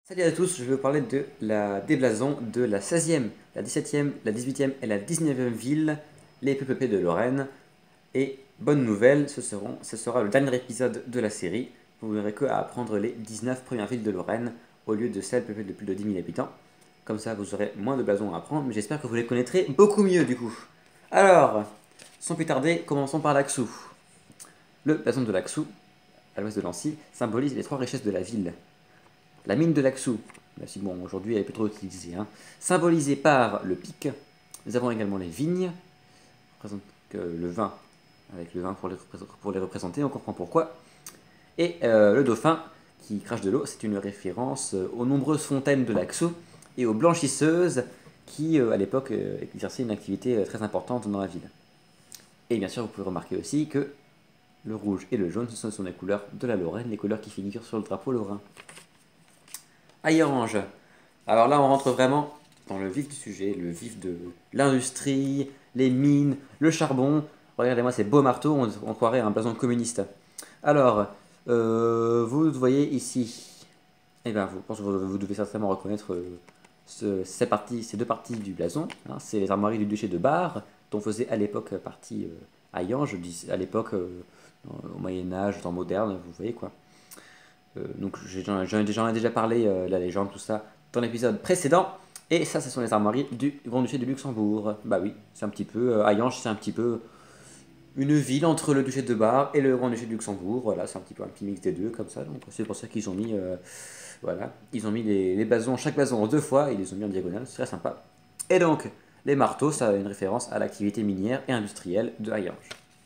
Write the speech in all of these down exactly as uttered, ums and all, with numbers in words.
Salut à tous, je vais vous parler de la déblason de la seizième, la dix-septième, la dix-huitième et la dix-neuvième ville, les P P P de Lorraine. Et bonne nouvelle, ce, seront, ce sera le dernier épisode de la série. Vous n'aurez que à apprendre les dix-neuf premières villes de Lorraine au lieu de celles peuplées de plus de dix mille habitants. Comme ça, vous aurez moins de blasons à apprendre, mais j'espère que vous les connaîtrez beaucoup mieux du coup. Alors, sans plus tarder, commençons par l'Axou. Le blason de l'Axou, à l'ouest de Nancy, symbolise les trois richesses de la ville. La mine de l'Axou, même si bon, aujourd'hui elle est plus trop utilisée, hein, symbolisée par le pic. Nous avons également les vignes, représente que le vin, avec le vin pour les, pour les représenter, on comprend pourquoi. Et euh, le dauphin, qui crache de l'eau, c'est une référence euh, aux nombreuses fontaines de l'Axou et aux blanchisseuses qui, euh, à l'époque, euh, exerçaient une activité euh, très importante dans la ville. Et bien sûr, vous pouvez remarquer aussi que le rouge et le jaune, ce sont les couleurs de la Lorraine, les couleurs qui figurent sur le drapeau lorrain. Aille-Orange. Alors là, on rentre vraiment dans le vif du sujet, le vif de l'industrie, les mines, le charbon. Regardez-moi ces beaux marteaux, on, on croirait un blason communiste. Alors, euh, vous voyez ici, eh bien, vous, je pense que vous, vous devez certainement reconnaître euh, ce- ces, parties, ces deux parties du blason. Hein. C'est les armoiries du duché de Bar, dont faisait à l'époque partie euh, Hayan, je dis à l'époque, euh, au Moyen-Âge, temps moderne, vous voyez quoi. Euh, donc j'en ai, j'en ai déjà parlé, euh, la légende, tout ça, dans l'épisode précédent. Et ça, ce sont les armoiries du Grand-Duché de Luxembourg. Bah oui, c'est un petit peu, euh, Hayange, c'est un petit peu une ville entre le Duché de Bar et le Grand-Duché de Luxembourg. Voilà, c'est un petit peu un petit mix des deux, comme ça. Donc c'est pour ça qu'ils ont mis, euh, voilà, ils ont mis les, les blasons, chaque blason en deux fois, ils les ont mis en diagonale, c'est très sympa. Et donc, les marteaux, ça a une référence à l'activité minière et industrielle de Hayange.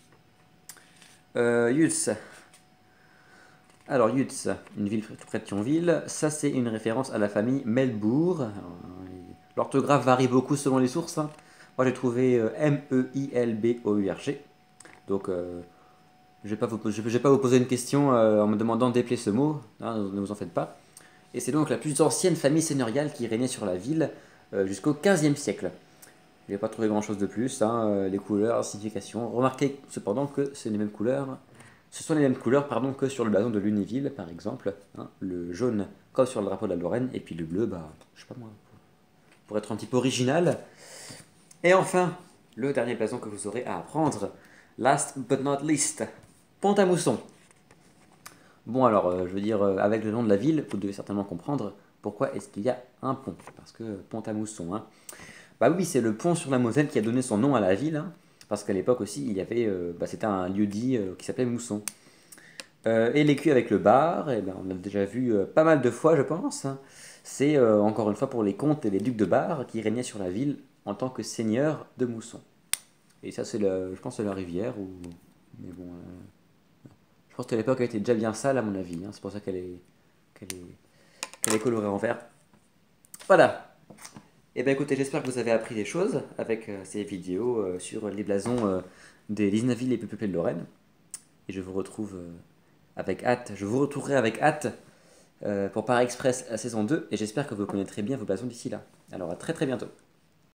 Euh, Yutz. Alors, Yutz, une ville tout près de Thionville, ça c'est une référence à la famille Melbourg. L'orthographe varie beaucoup selon les sources, hein. Moi j'ai trouvé euh, M E I L B O U R G. Donc euh, je ne vais, pas vous- je vais pas vous poser une question euh, en me demandant d'épeler ce mot, hein, ne vous en faites pas. Et c'est donc la plus ancienne famille seigneuriale qui régnait sur la ville euh, jusqu'au quinzième siècle. Je n'ai pas trouvé grand chose de plus, hein, euh, les couleurs, signification. Remarquez cependant que c'est les mêmes couleurs. Ce sont les mêmes couleurs pardon, que sur le blason de Lunéville, par exemple. Hein, le jaune, comme sur le drapeau de la Lorraine, et puis le bleu, bah, je sais pas moi, pour être un petit peu original. Et enfin, le dernier blason que vous aurez à apprendre, last but not least, Pont-à-Mousson. Bon alors, euh, je veux dire, euh, avec le nom de la ville, vous devez certainement comprendre pourquoi est-ce qu'il y a un pont. Parce que Pont-à-Mousson, hein. Bah oui, c'est le pont sur la Moselle qui a donné son nom à la ville, hein, parce qu'à l'époque aussi, il y avait, euh, bah, c'était un lieu-dit euh, qui s'appelait Mousson. Euh, et l'écu avec le bar, eh ben, on l'a déjà vu euh, pas mal de fois, je pense, hein. C'est euh, encore une fois pour les comtes et les ducs de Bar qui régnaient sur la ville en tant que seigneurs de Mousson. Et ça, c'est le, je pense, c'est la rivière. Ou... Mais bon, euh, je pense que l'époque elle était déjà bien sale à mon avis, hein. C'est pour ça qu'elle est, qu'elle est, qu'elle est colorée en vert. Voilà. Et bien écoutez, j'espère que vous avez appris des choses avec euh, ces vidéos euh, sur les blasons euh, des dix-neuf villes les plus peuplées de Lorraine. Et je vous retrouve euh, avec hâte, je vous retrouverai avec hâte euh, pour Paris Express la saison deux. Et j'espère que vous connaîtrez bien vos blasons d'ici là. Alors à très très bientôt.